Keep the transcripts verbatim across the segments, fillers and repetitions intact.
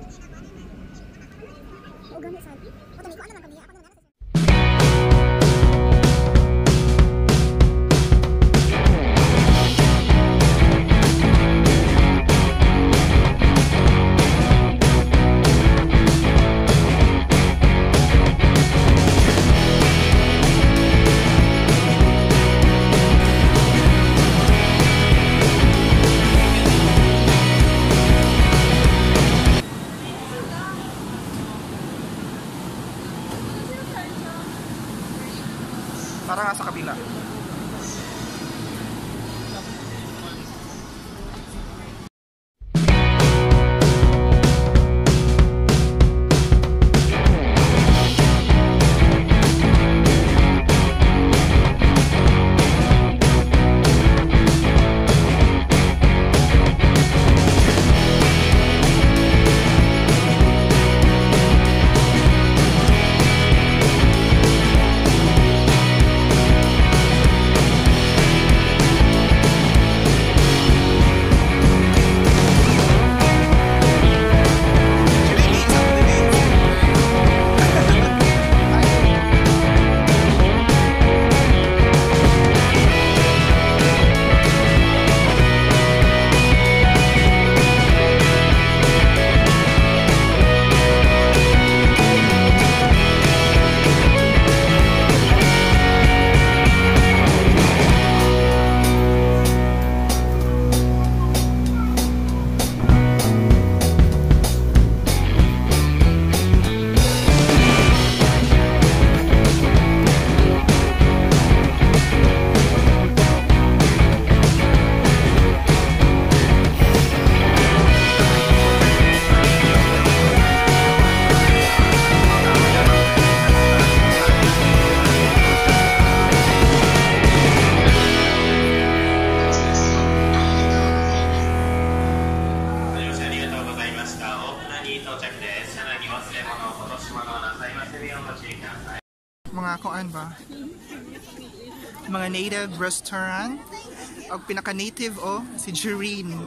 Para nga sa kabila. Mga kuan ba? Mga native restaurant. O pinaka-native o si Jereen.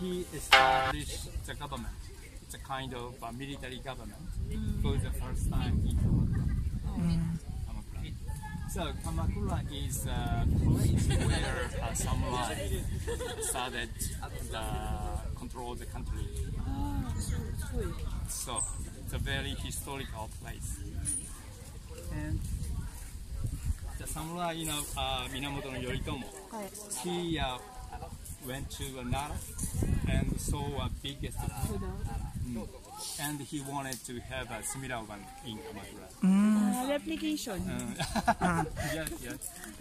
he established the government. It's a kind of uh, military government mm. for the first time in Kamakura. Mm. Kamakura. So Kamakura is a place where a samurai started to control the country. Ah, so sweet. So it's a very historical place. And the samurai, you know, uh, Minamoto no Yoritomo, he uh, went to Nara and saw a biggest mm. and he wanted to have a similar one in Kamakura. Mm. Uh, replication. Uh, yes, yes.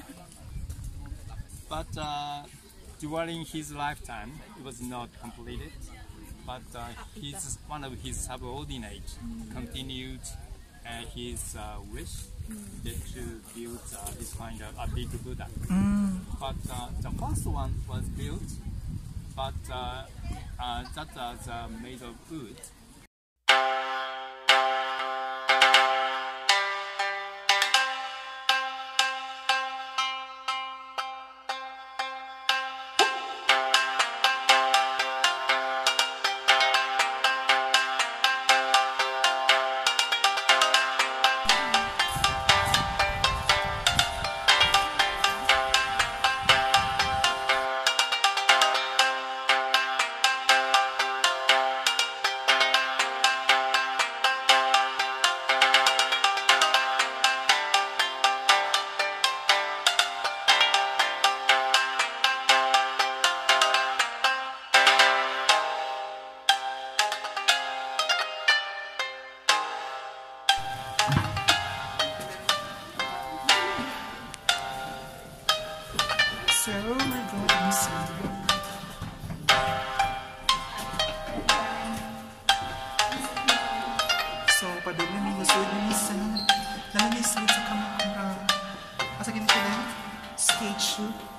But uh, during his lifetime, it was not completed. But uh, his, one of his subordinates mm. continued uh, his uh, wish mm. to build uh, this kind of a big Buddha. Mm. But uh, the first one was built, but uh, uh, that was uh, made of wood. So we're going inside. So padung na minusod na minsan. Nalamisod sa Kamakura. Asa ganito sila? Skate shoot.